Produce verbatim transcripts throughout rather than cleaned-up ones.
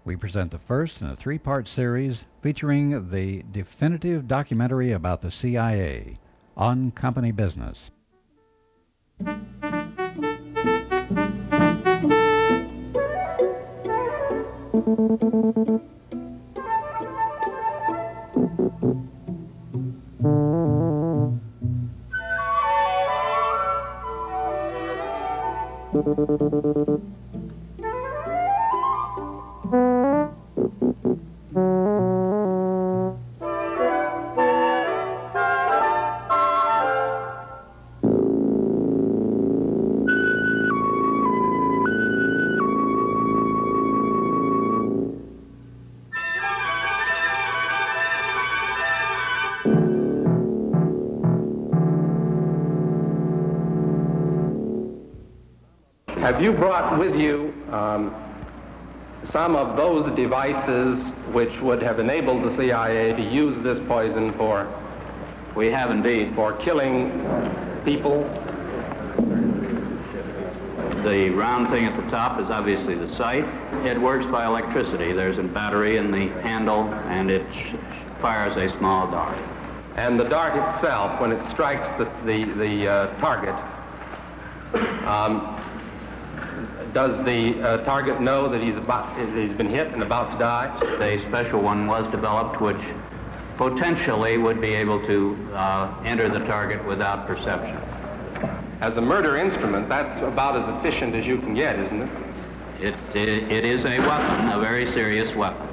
we present the first in a three-part series featuring the definitive documentary about the C I A, On Company Business. Have you brought with you um, some of those devices which would have enabled the C I A to use this poison for? We have indeed. For killing people? The round thing at the top is obviously the sight. It works by electricity. There's a battery in the handle, and it fires a small dart. And the dart itself, when it strikes the, the, the uh, target, um, does the uh, target know that he's about he's been hit and about to die? A special one was developed which potentially would be able to uh, enter the target without perception. As a murder instrument, that's about as efficient as you can get, isn't it? It, it, it is a weapon, a very serious weapon.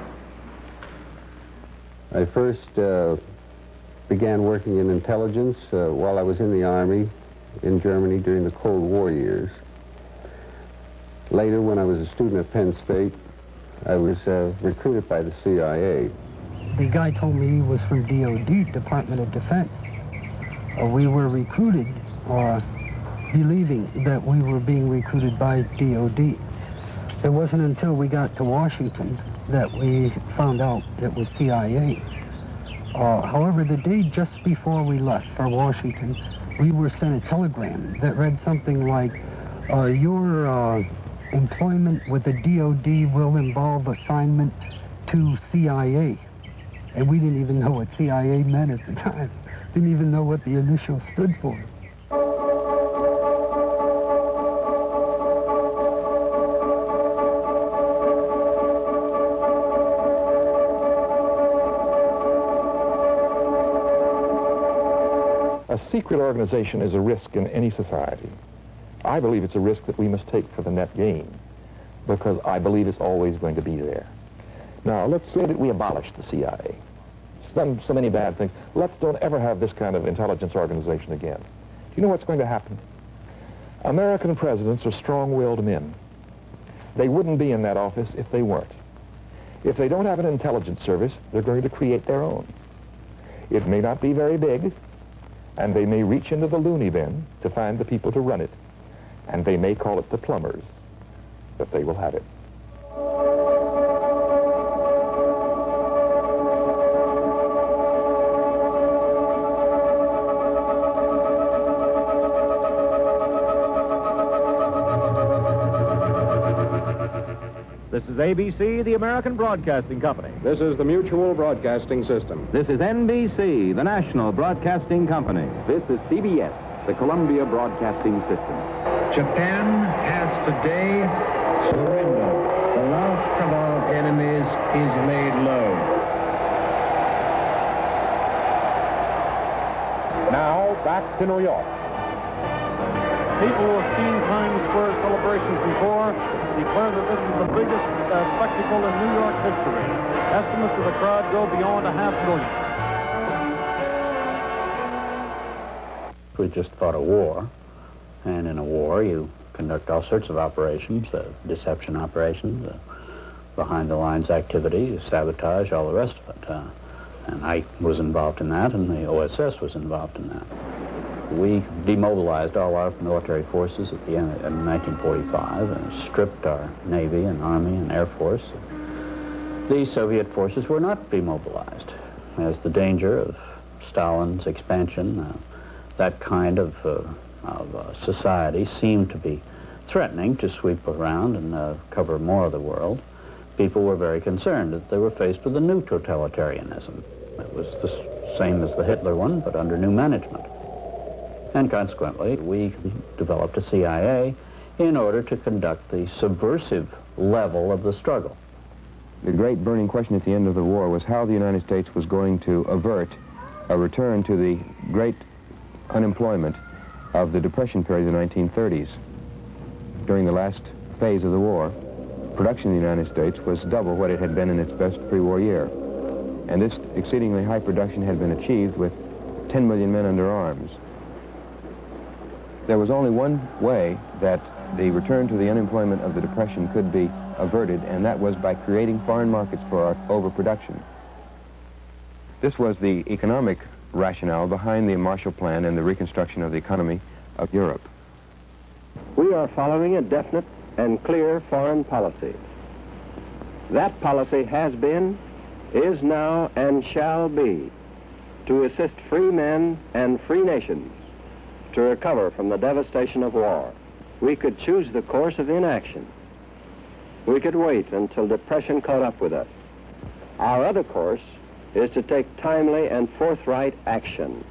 I first uh, began working in intelligence uh, while I was in the Army in Germany during the Cold War years. Later, when I was a student at Penn State, I was uh, recruited by the C I A. The guy told me he was from D O D, Department of Defense. Uh, we were recruited, or believing that we were being recruited by D O D. It wasn't until we got to Washington that we found out it was C I A. Uh, however, the day just before we left for Washington, we were sent a telegram that read something like, uh, your uh, employment with the D O D will involve assignment to C I A. And we didn't even know what C I A meant at the time. Didn't even know what the initials stood for. A secret organization is a risk in any society. I believe it's a risk that we must take for the net gain, because I believe it's always going to be there. Now, let's say that we abolish the C I A. It's done so many bad things. Let's don't ever have this kind of intelligence organization again. Do you know what's going to happen? American presidents are strong-willed men. They wouldn't be in that office if they weren't. If they don't have an intelligence service, they're going to create their own. It may not be very big, and they may reach into the loony bin to find the people to run it. And they may call it the plumbers, but they will have it. This is A B C, the American Broadcasting Company. This is the Mutual Broadcasting System. This is N B C, the National Broadcasting Company. This is C B S, the Columbia Broadcasting System. Japan has today surrendered. The last of our enemies is laid low. Now, back to New York. People who have seen Times Square celebrations before declare that this is the biggest uh, spectacle in New York history. Estimates of the crowd go beyond a half million. We just fought a war, and in a war you conduct all sorts of operations, uh, deception operations, uh, behind-the-lines activity, sabotage, all the rest of it. Uh, and I was involved in that, and the O S S was involved in that. We demobilized all our military forces at the end of nineteen forty-five and stripped our Navy and Army and Air Force. The Soviet forces were not demobilized, as the danger of Stalin's expansion, uh, that kind of, uh, of uh, society seemed to be threatening to sweep around and uh, cover more of the world. people were very concerned that they were faced with a new totalitarianism. It was the same as the Hitler one, but under new management. And consequently, we developed a C I A in order to conduct the subversive level of the struggle. The great burning question at the end of the war was how the United States was going to avert a return to the great unemployment of the Depression period of the nineteen thirties. During the last phase of the war, production in the United States was double what it had been in its best pre-war year. And this exceedingly high production had been achieved with ten million men under arms. There was only one way that the return to the unemployment of the Depression could be averted, and that was by creating foreign markets for our overproduction. This was the economic rationale behind the Marshall Plan and the reconstruction of the economy of Europe. We are following a definite and clear foreign policy. That policy has been, is now, and shall be to assist free men and free nations to recover from the devastation of war. We could choose the course of inaction. We could wait until depression caught up with us. Our other course is to take timely and forthright action.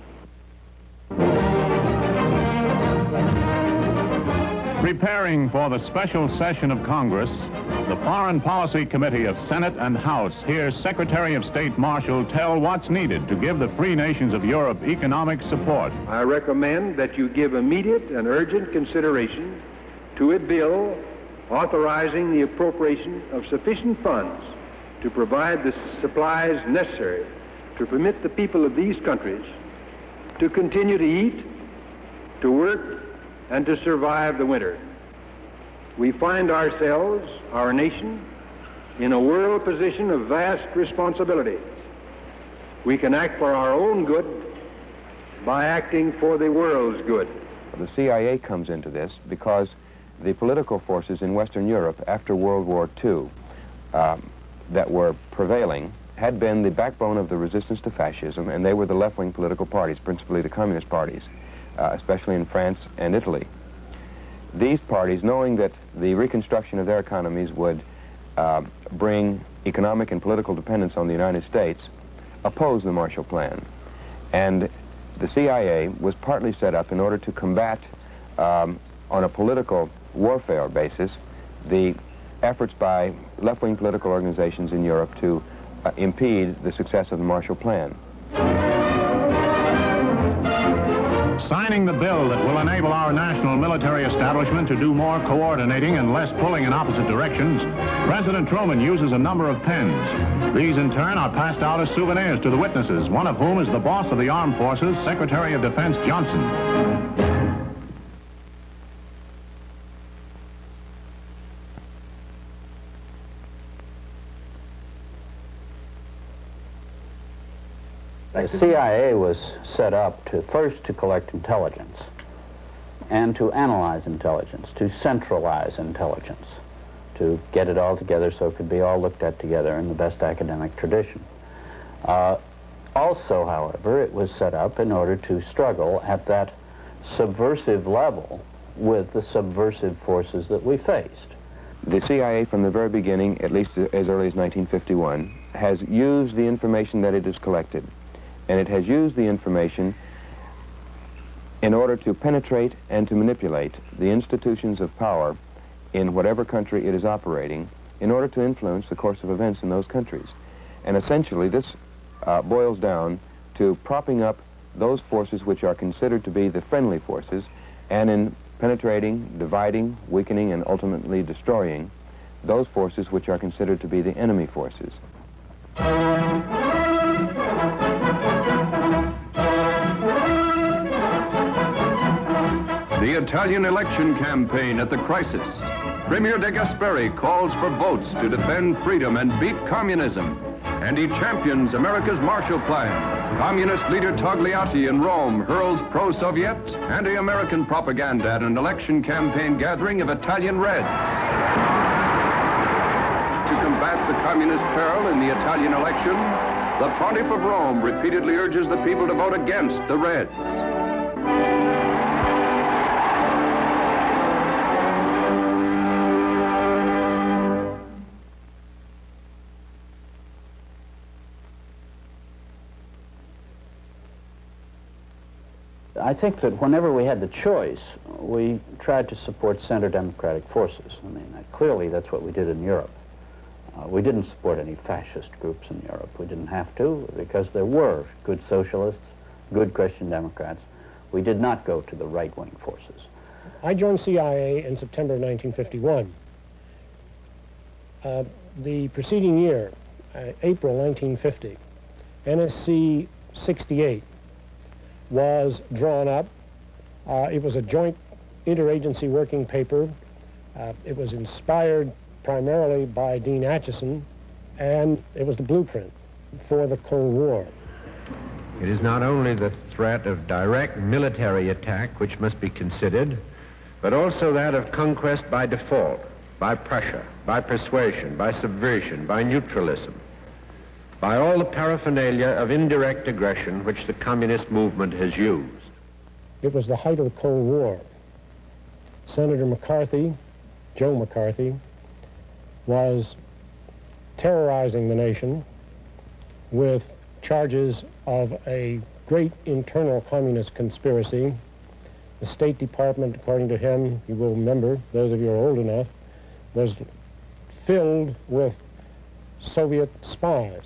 Preparing for the special session of Congress, the Foreign Policy Committee of Senate and House hears Secretary of State Marshall tell what's needed to give the free nations of Europe economic support. I recommend that you give immediate and urgent consideration to a bill authorizing the appropriation of sufficient funds to provide the supplies necessary to permit the people of these countries to continue to eat, to work, and to survive the winter. We find ourselves, our nation, in a world position of vast responsibility. We can act for our own good by acting for the world's good. The C I A comes into this because the political forces in Western Europe after World War Two um, that were prevailing had been the backbone of the resistance to fascism, and they were the left-wing political parties, principally the communist parties, uh, especially in France and Italy. These parties, knowing that the reconstruction of their economies would uh, bring economic and political dependence on the United States, opposed the Marshall Plan. And the C I A was partly set up in order to combat, um, on a political warfare basis, the efforts by left-wing political organizations in Europe to uh, impede the success of the Marshall Plan. Signing the bill that will enable our national military establishment to do more coordinating and less pulling in opposite directions, President Truman uses a number of pens. These, in turn, are passed out as souvenirs to the witnesses, one of whom is the boss of the Armed Forces, Secretary of Defense Johnson. The C I A was set up to first to collect intelligence and to analyze intelligence, to centralize intelligence, to get it all together so it could be all looked at together in the best academic tradition. Uh, also, however, it was set up in order to struggle at that subversive level with the subversive forces that we faced. The C I A from the very beginning, at least as early as nineteen fifty-one, has used the information that it has collected. And it has used the information in order to penetrate and to manipulate the institutions of power in whatever country it is operating in order to influence the course of events in those countries. And essentially this uh, boils down to propping up those forces which are considered to be the friendly forces, and in penetrating, dividing, weakening, and ultimately destroying those forces which are considered to be the enemy forces. The Italian election campaign at the crisis. Premier de Gasperi calls for votes to defend freedom and beat communism. And he champions America's Marshall Plan. Communist leader Togliatti in Rome hurls pro-Soviet, anti-American propaganda at an election campaign gathering of Italian Reds. To combat the communist peril in the Italian election, the Pontiff of Rome repeatedly urges the people to vote against the Reds. I think that whenever we had the choice, we tried to support center-democratic forces. I mean, uh, clearly that's what we did in Europe. Uh, we didn't support any fascist groups in Europe. We didn't have to, because there were good socialists, good Christian Democrats. We did not go to the right-wing forces. I joined C I A in September nineteen fifty-one. Uh, the preceding year, uh, April nineteen fifty, N S C sixty-eight was drawn up. Uh, it was a joint interagency working paper. Uh, it was inspired primarily by Dean Acheson, and it was the blueprint for the Cold War. It is not only the threat of direct military attack which must be considered, but also that of conquest by default, by pressure, by persuasion, by subversion, by neutralism, by all the paraphernalia of indirect aggression which the communist movement has used. It was the height of the Cold War. Senator McCarthy, Joe McCarthy, was terrorizing the nation with charges of a great internal communist conspiracy. The State Department, according to him, you will remember, those of you who are old enough, was filled with Soviet spies.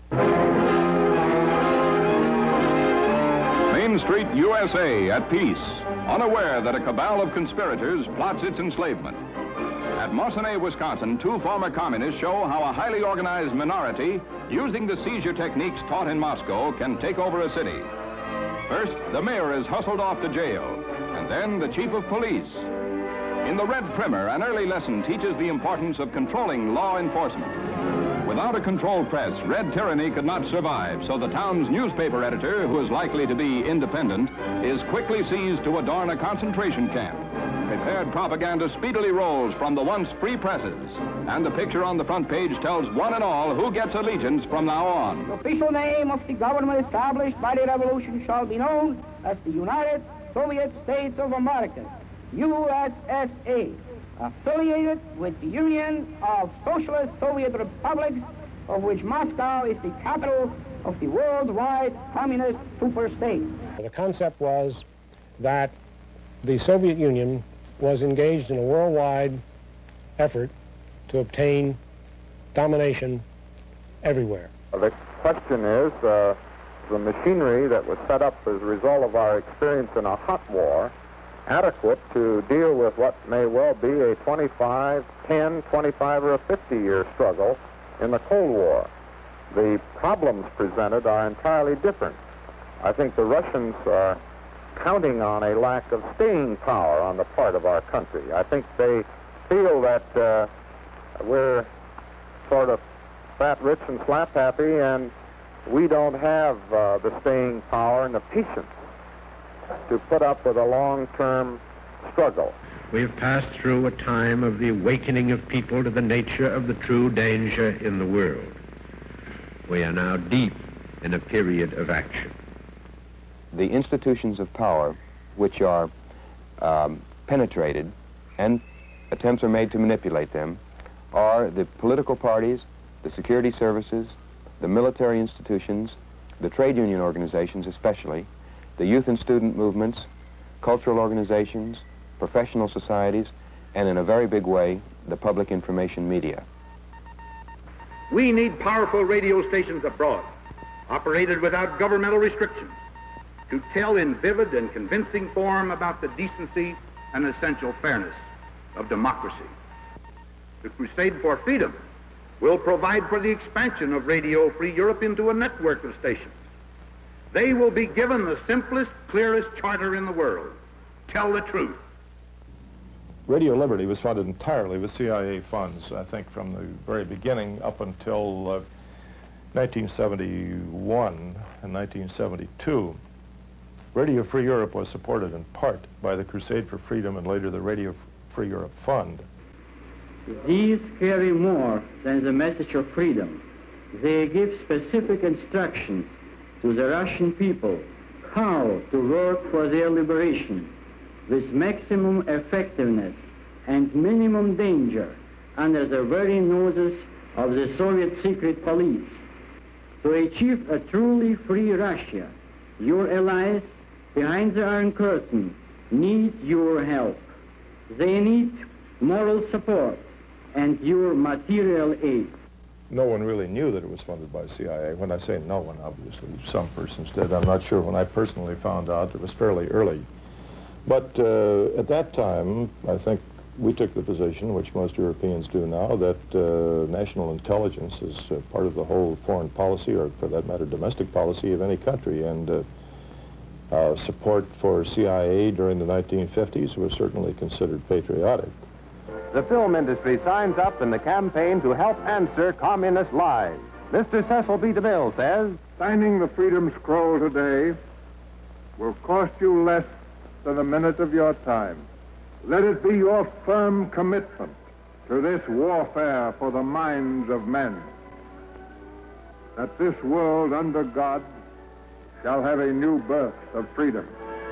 Main Street, U S A, at peace, unaware that a cabal of conspirators plots its enslavement. At Mosinee, Wisconsin, two former communists show how a highly organized minority, using the seizure techniques taught in Moscow, can take over a city. First, the mayor is hustled off to jail, and then the chief of police. In the Red Primer, an early lesson teaches the importance of controlling law enforcement. Without a controlled press, red tyranny could not survive, so the town's newspaper editor, who is likely to be independent, is quickly seized to adorn a concentration camp. Prepared propaganda speedily rolls from the once free presses, and the picture on the front page tells one and all who gets allegiance from now on. The official name of the government established by the revolution shall be known as the United Soviet States of America, U S S A, affiliated with the Union of Socialist Soviet Republics, of which Moscow is the capital of the worldwide communist superstate. The concept was that the Soviet Union was engaged in a worldwide effort to obtain domination everywhere. The question is, uh, the machinery that was set up as a result of our experience in a hot war adequate to deal with what may well be a twenty-five, ten, twenty-five, or a fifty-year struggle in the Cold War? The problems presented are entirely different. I think the Russians are counting on a lack of staying power on the part of our country. I think they feel that uh, we're sort of fat, rich, and slap happy, and we don't have uh, the staying power and the patience to put up with a long-term struggle. We have passed through a time of the awakening of people to the nature of the true danger in the world. We are now deep in a period of action. The institutions of power which are um, penetrated and attempts are made to manipulate them are the political parties, the security services, the military institutions, the trade union organizations especially, the youth and student movements, cultural organizations, professional societies, and in a very big way, the public information media. We need powerful radio stations abroad, operated without governmental restrictions, to tell in vivid and convincing form about the decency and essential fairness of democracy. The crusade for freedom will provide for the expansion of Radio Free Europe into a network of stations. They will be given the simplest, clearest charter in the world. Tell the truth. Radio Liberty was funded entirely with C I A funds, I think, from the very beginning up until uh, nineteen seventy-one and nineteen seventy-two. Radio Free Europe was supported in part by the Crusade for Freedom and later the Radio Free Europe Fund. These carry more than the message of freedom. They give specific instructions to the Russian people how to work for their liberation with maximum effectiveness and minimum danger under the very noses of the Soviet secret police. To achieve a truly free Russia, your allies behind the Iron Curtain need your help. They need moral support and your material aid. No one really knew that it was funded by C I A. When I say no one, obviously some persons did. I'm not sure when I personally found out. It was fairly early. But uh, at that time, I think we took the position, which most Europeans do now, that uh, national intelligence is uh, part of the whole foreign policy, or for that matter, domestic policy of any country. And uh, uh, support for C I A during the nineteen fifties was certainly considered patriotic. The film industry signs up in the campaign to help answer communist lies. Mister Cecil B. DeMille says, signing the Freedom Scroll today will cost you less than a minute of your time. Let it be your firm commitment to this warfare for the minds of men, that this world under God shall have a new birth of freedom.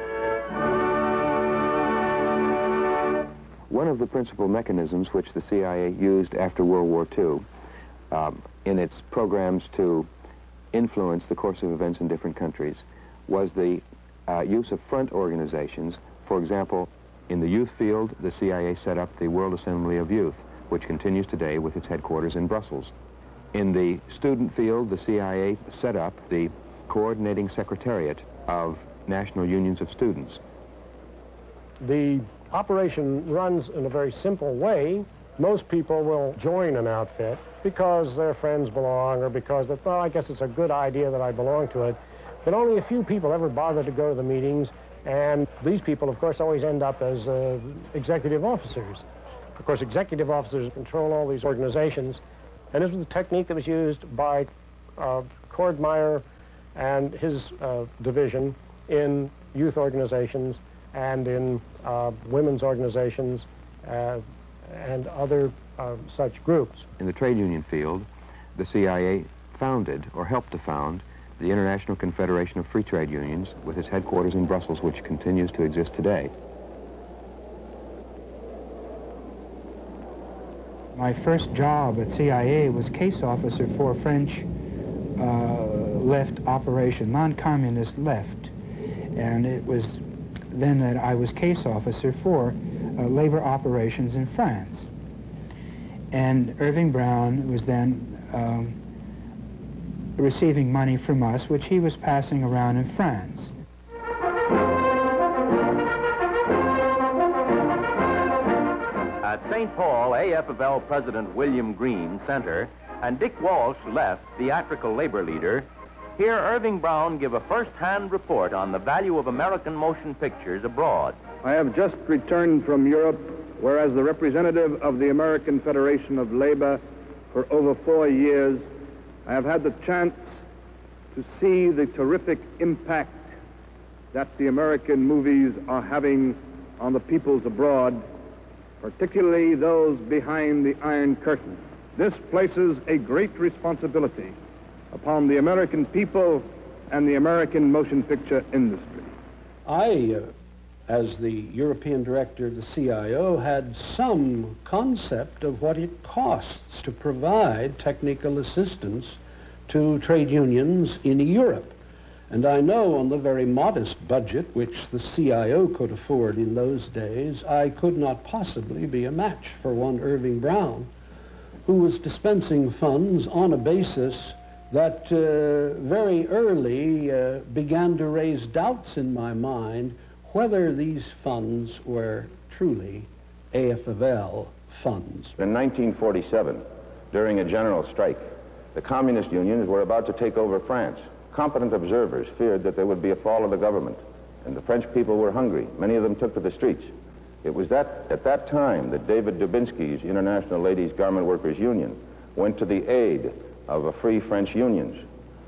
One of the principal mechanisms which the C I A used after World War Two um, in its programs to influence the course of events in different countries was the uh, use of front organizations. For example, in the youth field, the C I A set up the World Assembly of Youth, which continues today with its headquarters in Brussels. In the student field, the C I A set up the Coordinating Secretariat of National Unions of Students. The operation runs in a very simple way. Most people will join an outfit because their friends belong, or because, they, well, I guess it's a good idea that I belong to it. But only a few people ever bother to go to the meetings, and these people, of course, always end up as uh, executive officers. Of course, executive officers control all these organizations, and this was the technique that was used by uh, Cordmeyer and his uh, division in youth organizations and in uh, women's organizations uh, and other uh, such groups. In the trade union field, the C I A founded, or helped to found, the International Confederation of Free Trade Unions with its headquarters in Brussels, which continues to exist today. My first job at C I A was case officer for French uh, left operation, non-communist left. And it was then that I was case officer for uh, labor operations in France. And Irving Brown was then um, receiving money from us, which he was passing around in France. At Saint Paul, A F of L President William Green Center and Dick Walsh left, theatrical labor leader, hear Irving Brown give a first-hand report on the value of American motion pictures abroad. I have just returned from Europe, where as the representative of the American Federation of Labor for over four years, I have had the chance to see the terrific impact that the American movies are having on the peoples abroad, particularly those behind the Iron Curtain. This places a great responsibility upon the American people and the American motion picture industry. I, uh, as the European director of the C I O, had some concept of what it costs to provide technical assistance to trade unions in Europe. And I know on the very modest budget which the C I O could afford in those days, I could not possibly be a match for one Irving Brown, who was dispensing funds on a basis that uh, very early uh, began to raise doubts in my mind whether these funds were truly A F of L funds. In nineteen forty-seven, during a general strike, the communist unions were about to take over France. Competent observers feared that there would be a fall of the government, and the French people were hungry. Many of them took to the streets. It was that, at that time that David Dubinsky's International Ladies Garment Workers Union went to the aid of a free French unions.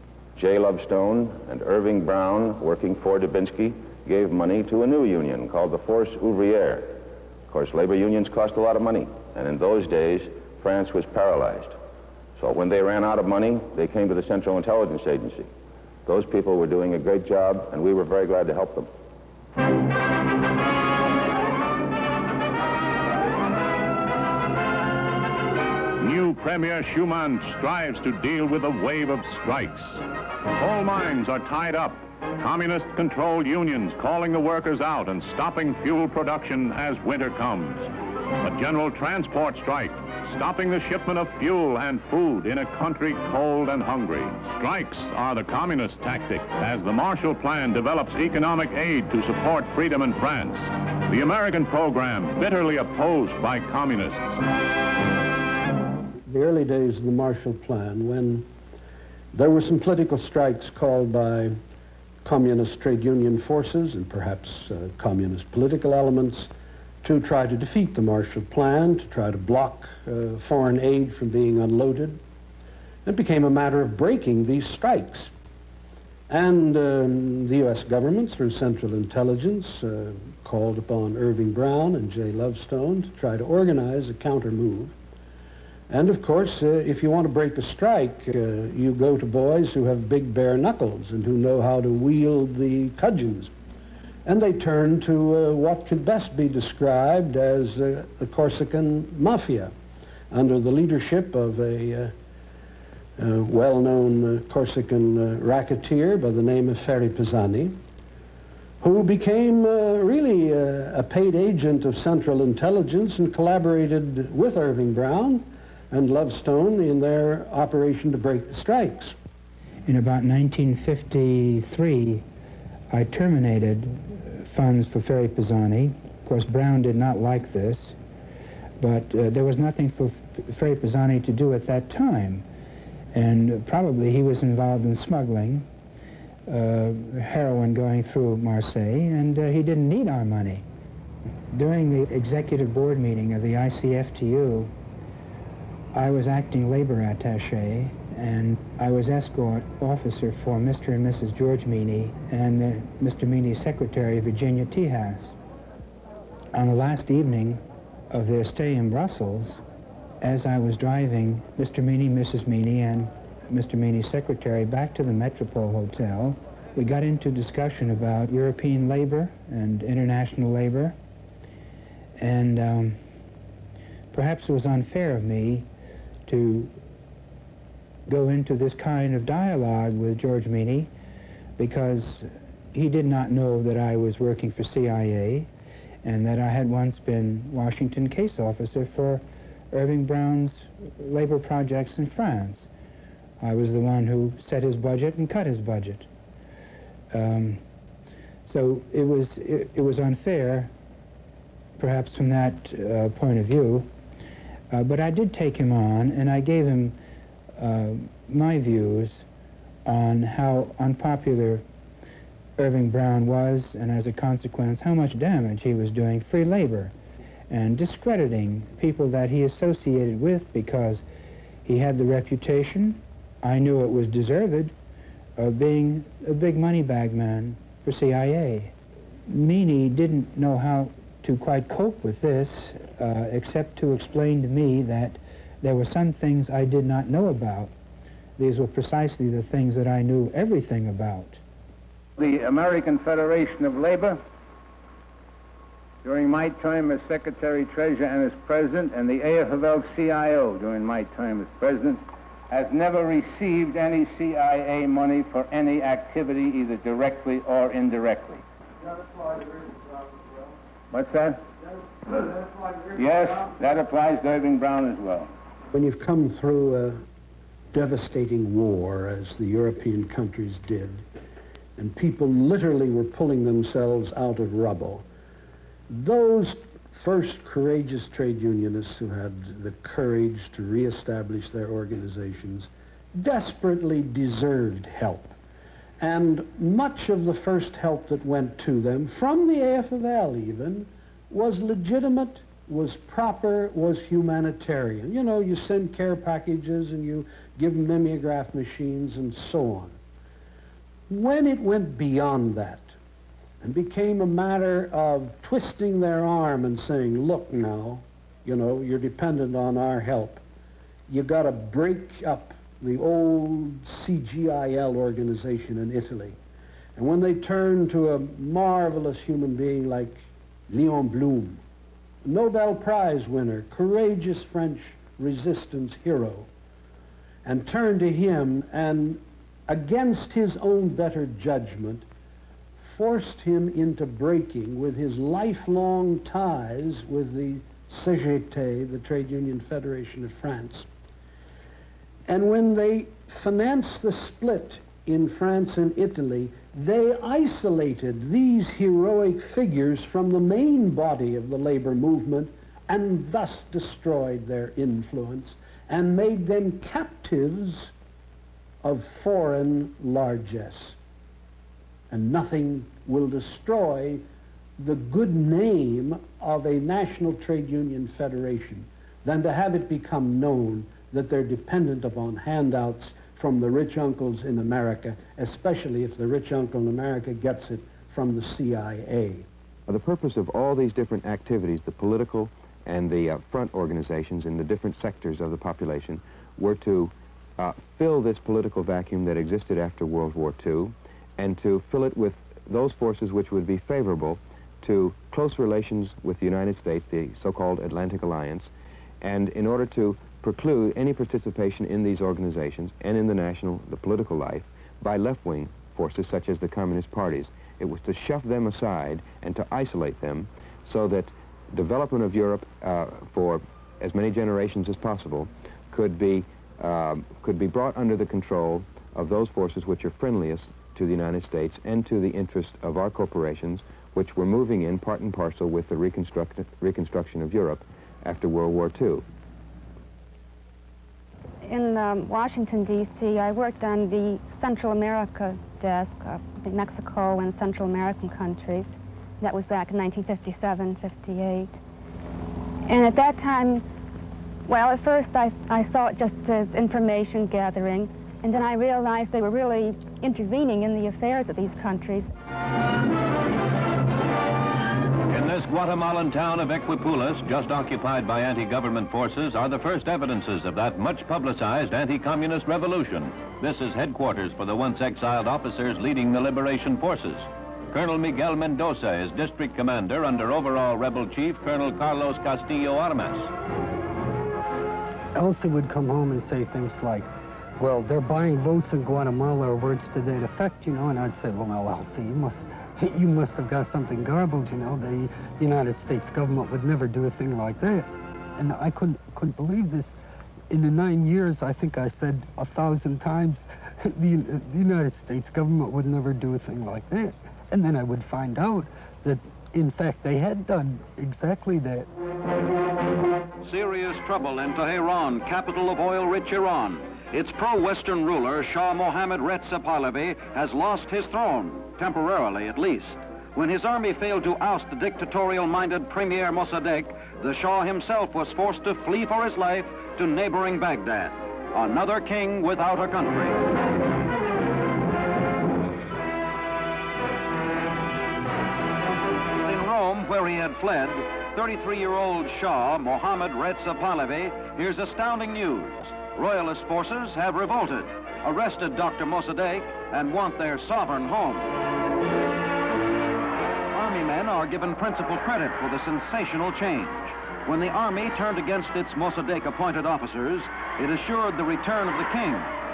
J. Lovestone and Irving Brown, working for Dubinsky, gave money to a new union called the Force Ouvrière. Of course, labor unions cost a lot of money, and in those days, France was paralyzed. So when they ran out of money, they came to the Central Intelligence Agency. Those people were doing a great job, and we were very glad to help them. New Premier Schumann strives to deal with a wave of strikes. Coal mines are tied up, Communist-controlled unions calling the workers out and stopping fuel production as winter comes. A general transport strike, stopping the shipment of fuel and food in a country cold and hungry. Strikes are the communist tactic as the Marshall Plan develops economic aid to support freedom in France. The American program bitterly opposed by communists. The early days of the Marshall Plan, when there were some political strikes called by communist trade union forces and perhaps uh, communist political elements to try to defeat the Marshall Plan, to try to block uh, foreign aid from being unloaded. It became a matter of breaking these strikes. And um, the U S government, through Central Intelligence, uh, called upon Irving Brown and J. Lovestone to try to organize a counter move. And of course, uh, if you want to break a strike, uh, you go to boys who have big bare knuckles and who know how to wield the cudgels. And they turn to uh, what could best be described as uh, the Corsican Mafia, under the leadership of a uh, uh, well-known uh, Corsican uh, racketeer by the name of Ferry Pisani, who became uh, really uh, a paid agent of Central Intelligence and collaborated with Irving Brown and Lovestone in their operation to break the strikes. In about nineteen fifty-three, I terminated funds for Ferry Pisani. Of course, Brown did not like this, but uh, there was nothing for Ferry Pisani to do at that time. And probably he was involved in smuggling uh, heroin going through Marseille, and uh, he didn't need our money. During the executive board meeting of the I C F T U, I was acting labor attaché, and I was escort officer for Mister and Missus George Meany and uh, Mister Meany's secretary, Virginia Tejas. On the last evening of their stay in Brussels, as I was driving Mister Meany, Missus Meany, and Mister Meany's secretary back to the Metropole Hotel, we got into discussion about European labor and international labor, and um, perhaps it was unfair of me to go into this kind of dialogue with George Meany, because he did not know that I was working for C I A and that I had once been Washington case officer for Irving Brown's labor projects in France. I was the one who set his budget and cut his budget. Um, so it was, it, it was unfair, perhaps from that uh, point of view, uh, but I did take him on, and I gave him uh, my views on how unpopular Irving Brown was, and as a consequence, how much damage he was doing free labor and discrediting people that he associated with because he had the reputation, I knew it was deserved, of being a big money bag man for C I A. Meany didn't know how to quite cope with this, uh, except to explain to me that there were some things I did not know about. These were precisely the things that I knew everything about. The American Federation of Labor, during my term as Secretary-Treasurer and as President, and the A F L L C I O during my term as President, has never received any C I A money for any activity, either directly or indirectly. What's that? Yes, that applies to Irving Brown as well. When you've come through a devastating war, as the European countries did, and people literally were pulling themselves out of rubble, those first courageous trade unionists who had the courage to reestablish their organizations desperately deserved help. And much of the first help that went to them, from the A F L even, was legitimate, was proper, was humanitarian. You know, you send care packages and you give them mimeograph machines and so on. When it went beyond that and became a matter of twisting their arm and saying, look now, you know, you're dependent on our help, you got to break up the old C G I L organization in Italy. And when they turned to a marvelous human being like Léon Blum, Nobel Prize winner, courageous French resistance hero, and turned to him and against his own better judgment, forced him into breaking with his lifelong ties with the C G T, the Trade Union Federation of France. And when they financed the split in France and Italy, they isolated these heroic figures from the main body of the labor movement and thus destroyed their influence and made them captives of foreign largesse. And nothing will destroy the good name of a national trade union federation than to have it become known that they're dependent upon handouts from the rich uncles in America, especially if the rich uncle in America gets it from the C I A. The purpose of all these different activities, the political and the uh, front organizations in the different sectors of the population, were to uh, fill this political vacuum that existed after World War Two, and to fill it with those forces which would be favorable to close relations with the United States, the so-called Atlantic Alliance, and in order to preclude any participation in these organizations and in the national, the political life by left-wing forces such as the communist parties. It was to shove them aside and to isolate them so that development of Europe uh, for as many generations as possible could be, uh, could be brought under the control of those forces which are friendliest to the United States and to the interest of our corporations, which were moving in part and parcel with the reconstruct reconstruction of Europe after World War Two. In um, Washington, D C, I worked on the Central America desk, uh, Mexico and Central American countries. That was back in nineteen fifty-seven, fifty-eight. And at that time, well, at first I, I saw it just as information gathering, and then I realized they were really intervening in the affairs of these countries. In this Guatemalan town of Equipulas, just occupied by anti-government forces, are the first evidences of that much-publicized anti-communist revolution. This is headquarters for the once exiled officers leading the liberation forces. Colonel Miguel Mendoza is district commander under overall rebel chief Colonel Carlos Castillo Armas. Elsie would come home and say things like, well, they're buying votes in Guatemala, or words to that effect, you know, and I'd say, well, now, Elsie, you must, you must have got something garbled, you know. The United States government would never do a thing like that. And I couldn't, couldn't believe this. In the nine years, I think I said a thousand times, the, the United States government would never do a thing like that. And then I would find out that, in fact, they had done exactly that. Serious trouble in Tehran, capital of oil-rich Iran. Its pro-Western ruler, Shah Mohammad Reza Pahlavi, has lost his throne, temporarily at least. When his army failed to oust the dictatorial-minded Premier Mossadegh, the Shah himself was forced to flee for his life to neighboring Baghdad. Another king without a country. Where he had fled, thirty-three-year-old Shah Mohammad Reza Pahlavi hears astounding news. Royalist forces have revolted, arrested Doctor Mossadegh, and want their sovereign home. Army men are given principal credit for the sensational change. When the army turned against its Mossadegh-appointed officers, it assured the return of the king.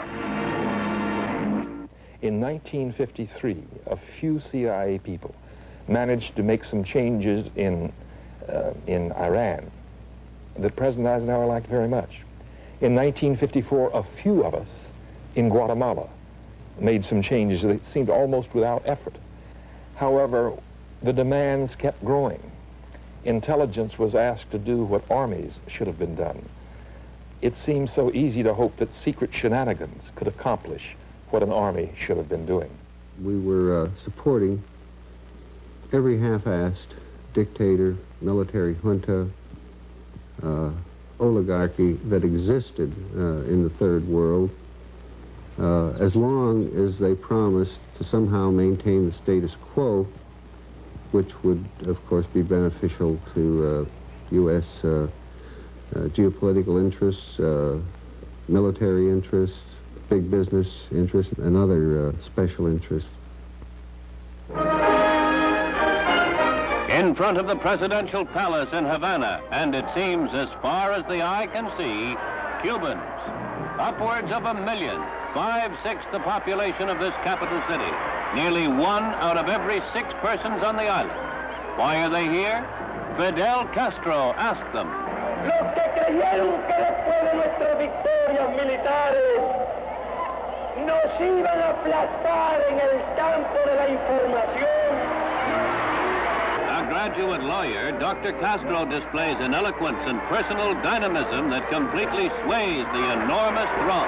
In nineteen fifty-three, a few C I A people managed to make some changes in, uh, in Iran that President Eisenhower liked very much. In nineteen fifty-four, a few of us in Guatemala made some changes that seemed almost without effort. However, the demands kept growing. Intelligence was asked to do what armies should have been done. It seemed so easy to hope that secret shenanigans could accomplish what an army should have been doing. We were uh, supporting every half-assed dictator, military junta, uh, oligarchy that existed uh, in the Third World, uh, as long as they promised to somehow maintain the status quo, which would, of course, be beneficial to uh, U S uh, uh, geopolitical interests, uh, military interests, big business interests, and other uh, special interests. In front of the presidential palace in Havana, and it seems as far as the eye can see, Cubans, upwards of a million, five-sixths the population of this capital city. Nearly one out of every six persons on the island. Why are they here? Fidel Castro asked them. Los que creyeron que después de nuestras victorias militares nos iban a aplastar en el campo de la información. A graduate lawyer, Doctor Castro displays an eloquence and personal dynamism that completely sways the enormous throng.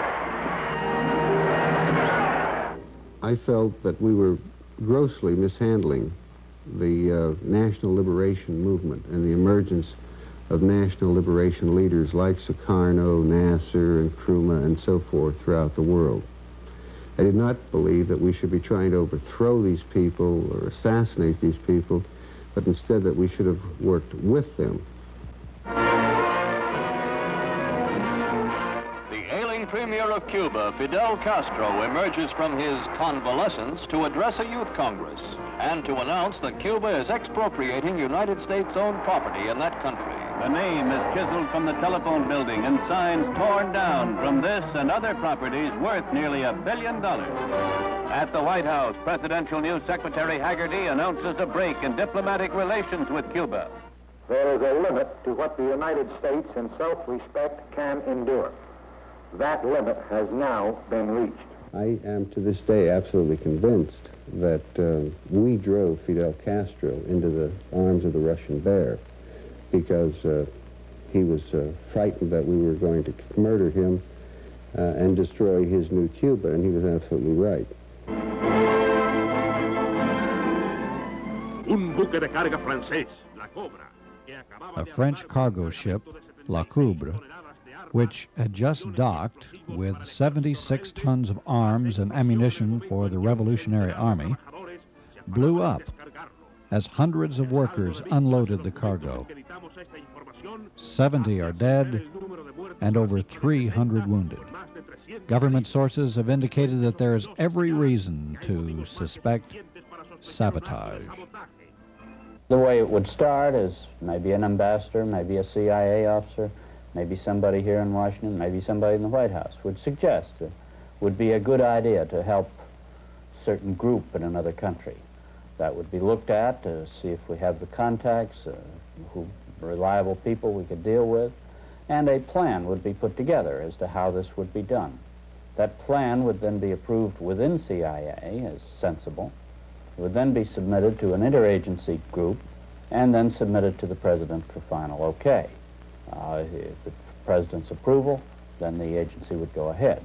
I felt that we were grossly mishandling the uh, national liberation movement and the emergence of national liberation leaders like Sukarno, Nasser, and Nkrumah, and so forth throughout the world. I did not believe that we should be trying to overthrow these people or assassinate these people, but instead that we should have worked with them. Premier of Cuba, Fidel Castro, emerges from his convalescence to address a youth congress and to announce that Cuba is expropriating United States-owned property in that country. The name is chiseled from the telephone building and signs torn down from this and other properties worth nearly a billion dollars. At the White House, Presidential News Secretary Haggerty announces a break in diplomatic relations with Cuba. There is a limit to what the United States in self-respect can endure. That limit has now been reached. I am to this day absolutely convinced that uh, we drove Fidel Castro into the arms of the Russian bear because uh, he was uh, frightened that we were going to murder him uh, and destroy his new Cuba, and he was absolutely right. A French cargo ship, La Coubre, which had just docked with seventy-six tons of arms and ammunition for the Revolutionary Army, blew up as hundreds of workers unloaded the cargo. seventy are dead and over three hundred wounded. Government sources have indicated that there is every reason to suspect sabotage. The way it would start is maybe an ambassador, maybe a C I A officer, maybe somebody here in Washington, maybe somebody in the White House would suggest it would be a good idea to help a certain group in another country. That would be looked at to see if we have the contacts, uh, who reliable people we could deal with, and a plan would be put together as to how this would be done. That plan would then be approved within C I A as sensible. It would then be submitted to an interagency group and then submitted to the President for final okay. Uh, if the President's approval, then the agency would go ahead.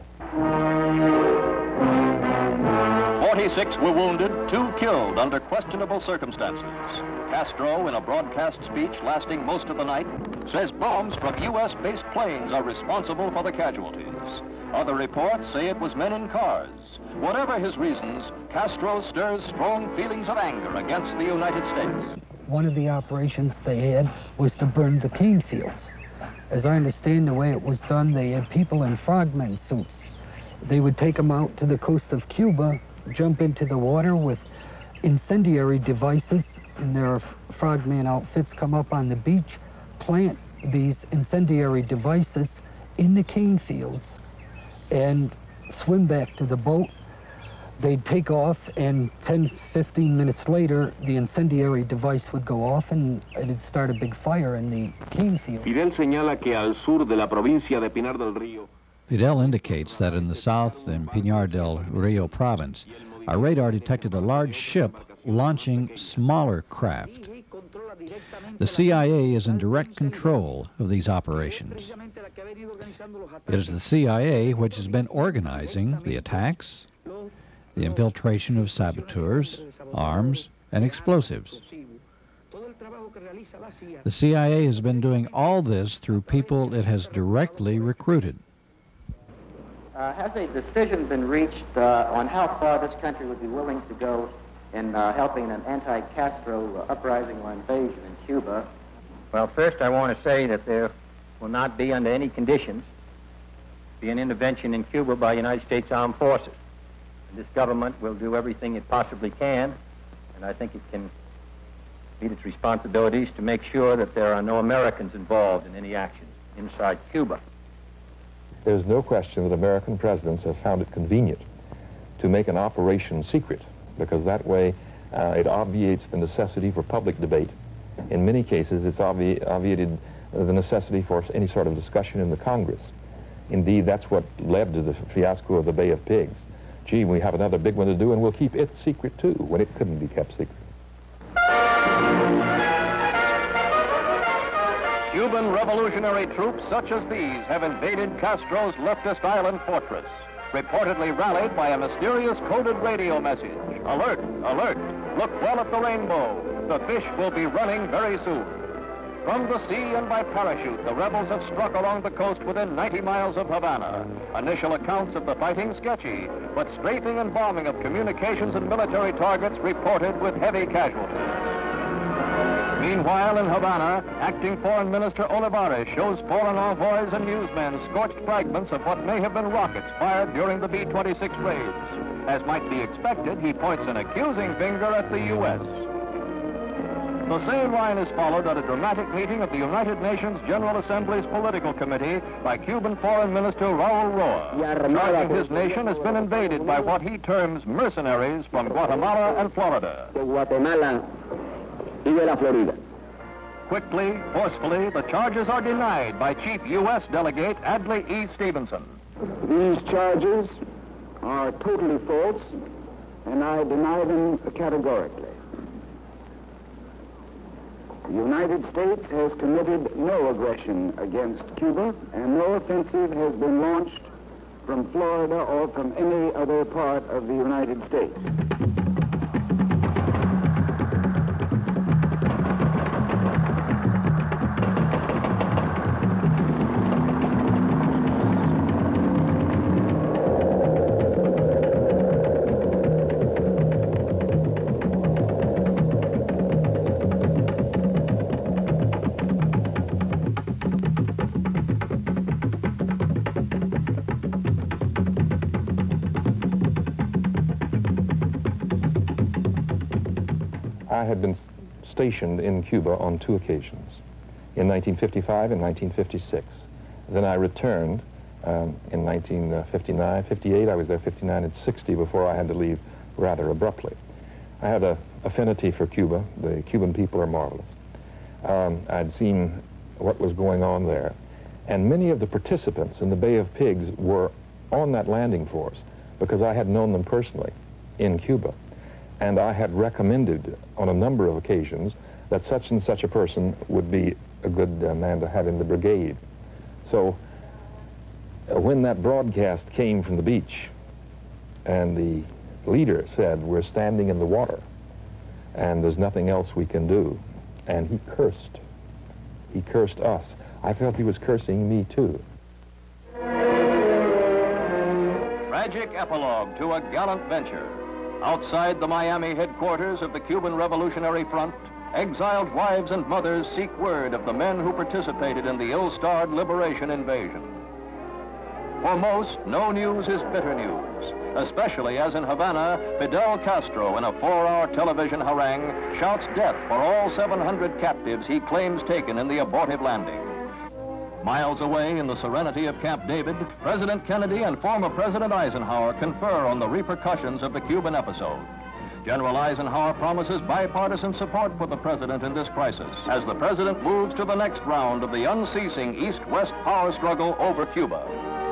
forty-six were wounded, two killed under questionable circumstances. Castro, in a broadcast speech lasting most of the night, says bombs from U S-based planes are responsible for the casualties. Other reports say it was men in cars. Whatever his reasons, Castro stirs strong feelings of anger against the United States. One of the operations they had was to burn the cane fields. As I understand the way it was done, they had people in frogmen suits. They would take them out to the coast of Cuba, jump into the water with incendiary devices in their frogman outfits, come up on the beach, plant these incendiary devices in the cane fields, and swim back to the boat. They'd take off, and ten, fifteen minutes later, the incendiary device would go off, and it'd start a big fire in the cane field. Fidel señala que al sur de la provincia de Pinar del Río. Fidel indicates that in the south, in Pinar del Rio province, our radar detected a large ship launching smaller craft. The C I A is in direct control of these operations. It is the C I A which has been organizing the attacks, the infiltration of saboteurs, arms, and explosives. The C I A has been doing all this through people it has directly recruited. Uh, has a decision been reached uh, on how far this country would be willing to go in uh, helping an anti-Castro uh, uprising or invasion in Cuba? Well, first I want to say that there will not be under any conditions be an intervention in Cuba by United States Armed Forces. This government will do everything it possibly can, and I think it can meet its responsibilities to make sure that there are no Americans involved in any actions inside Cuba. There's no question that American presidents have found it convenient to make an operation secret, because that way uh, it obviates the necessity for public debate. In many cases, it's obvi obviated uh, the necessity for any sort of discussion in the Congress. Indeed, that's what led to the fiasco of the Bay of Pigs. Gee, we have another big one to do, and we'll keep it secret, too, when it couldn't be kept secret. Cuban revolutionary troops such as these have invaded Castro's leftist island fortress, reportedly rallied by a mysterious coded radio message. Alert, alert, look well at the rainbow. The fish will be running very soon. From the sea and by parachute, the rebels have struck along the coast within ninety miles of Havana. Initial accounts of the fighting sketchy, but strafing and bombing of communications and military targets reported with heavy casualties. Meanwhile, in Havana, acting Foreign Minister Olivares shows foreign envoys and newsmen scorched fragments of what may have been rockets fired during the B twenty-six raids. As might be expected, he points an accusing finger at the U S The same line is followed at a dramatic meeting of the United Nations General Assembly's Political Committee by Cuban Foreign Minister Raul Roa, charging his nation has been invaded by what he terms mercenaries from Guatemala and Florida. Guatemala y de la Florida. Quickly, forcefully, the charges are denied by Chief U S Delegate Adlai E. Stevenson. These charges are totally false, and I deny them categorically. The United States has committed no aggression against Cuba, and no offensive has been launched from Florida or from any other part of the United States. I had been stationed in Cuba on two occasions, in nineteen fifty-five and nineteen fifty-six. Then I returned um, in nineteen fifty-nine, fifty-eight. I was there fifty-nine and sixty before I had to leave rather abruptly. I had an affinity for Cuba. The Cuban people are marvelous. Um, I'd seen what was going on there. And many of the participants in the Bay of Pigs were on that landing force because I had known them personally in Cuba. And I had recommended on a number of occasions that such and such a person would be a good uh, man to have in the brigade. So uh, when that broadcast came from the beach and the leader said, "We're standing in the water and there's nothing else we can do," and he cursed. He cursed us. I felt he was cursing me too. Tragic epilogue to a gallant venture. Outside the Miami headquarters of the Cuban Revolutionary Front, exiled wives and mothers seek word of the men who participated in the ill-starred liberation invasion. For most, no news is bitter news, especially as in Havana, Fidel Castro, in a four-hour television harangue, shouts death for all seven hundred captives he claims taken in the abortive landing. Miles away in the serenity of Camp David, President Kennedy and former President Eisenhower confer on the repercussions of the Cuban episode. General Eisenhower promises bipartisan support for the president in this crisis as the president moves to the next round of the unceasing East-West power struggle over Cuba.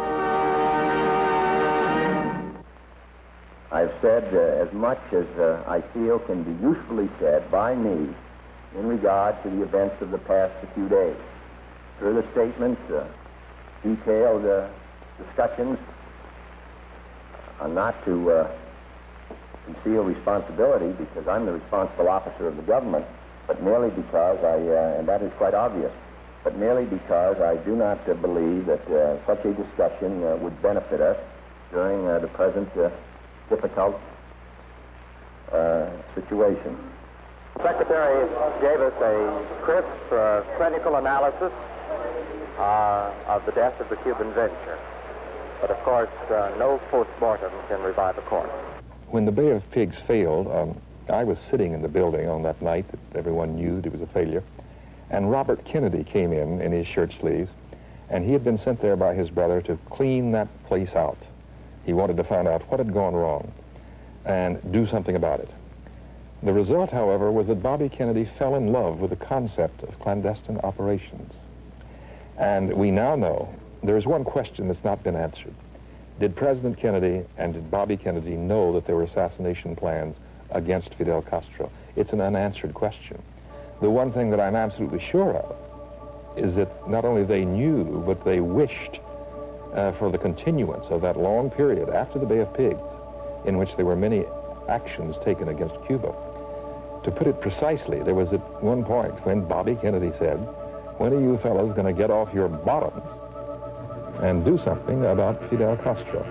I've said uh, as much as uh, I feel can be usefully said by me in regard to the events of the past few days. Through the statements, uh, detailed uh, discussions are not to uh, conceal responsibility because I'm the responsible officer of the government, but merely because I, uh, and that is quite obvious, but merely because I do not uh, believe that uh, such a discussion uh, would benefit us during uh, the present uh, difficult uh, situation. The Secretary gave us a crisp, uh, clinical analysis uh, of the death of the Cuban venture. But of course, uh, no post-mortem can revive a corpse. When the Bay of Pigs failed, um, I was sitting in the building on that night that everyone knew it was a failure, and Robert Kennedy came in in his shirt sleeves And he had been sent there by his brother to clean that place out. He wanted to find out what had gone wrong and do something about it. The result, however, was that Bobby Kennedy fell in love with the concept of clandestine operations. And we now know there is one question that's not been answered. Did President Kennedy and did Bobby Kennedy know that there were assassination plans against Fidel Castro? It's an unanswered question. The one thing that I'm absolutely sure of is that not only they knew, but they wished uh, for the continuance of that long period after the Bay of Pigs, in which there were many actions taken against Cuba. To put it precisely, there was at one point when Bobby Kennedy said, "When are you fellas going to get off your bottoms and do something about Fidel Castro?"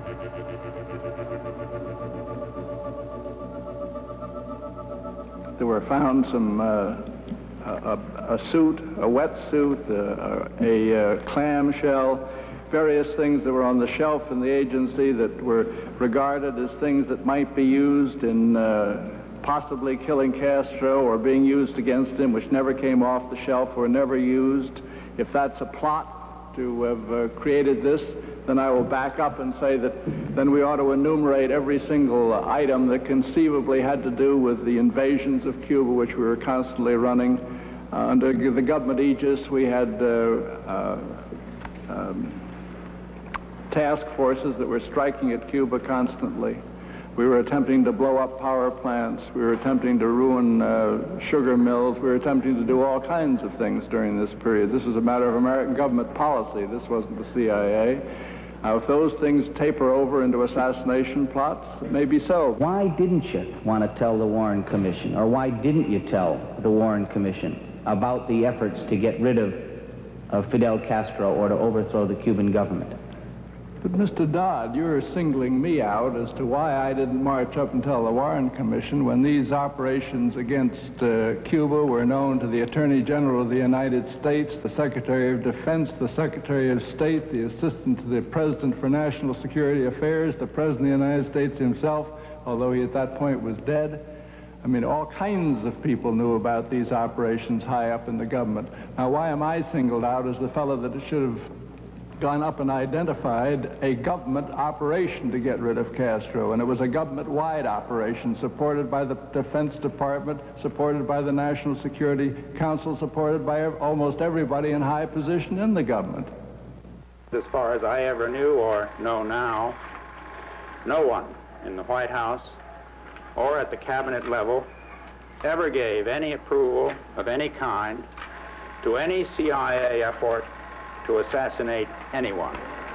There were found some, uh, a, a suit, a wetsuit, uh, a, a clam shell, various things that were on the shelf in the agency that were regarded as things that might be used in uh, possibly killing Castro or being used against him, which never came off the shelf, were never used. If that's a plot to have uh, created this, then I will back up and say that then we ought to enumerate every single uh, item that conceivably had to do with the invasions of Cuba, which we were constantly running. Uh, under the government aegis, we had uh, uh, um, task forces that were striking at Cuba constantly. We were attempting to blow up power plants. We were attempting to ruin uh, sugar mills. We were attempting to do all kinds of things during this period. This was a matter of American government policy. This wasn't the C I A. Now, if those things taper over into assassination plots, maybe so. Why didn't you want to tell the Warren Commission, or why didn't you tell the Warren Commission about the efforts to get rid of, of Fidel Castro or to overthrow the Cuban government? But Mister Dodd, you're singling me out as to why I didn't march up and tell the Warren Commission when these operations against uh, Cuba were known to the Attorney General of the United States, the Secretary of Defense, the Secretary of State, the Assistant to the President for National Security Affairs, the President of the United States himself, although he at that point was dead. I mean, all kinds of people knew about these operations high up in the government. Now, why am I singled out as the fellow that should have gone up and identified a government operation to get rid of Castro? And it was a government-wide operation supported by the Defense Department, supported by the National Security Council, supported by almost everybody in high position in the government. As far as I ever knew or know now, no one in the White House or at the cabinet level ever gave any approval of any kind to any C I A effort to assassinate anyone.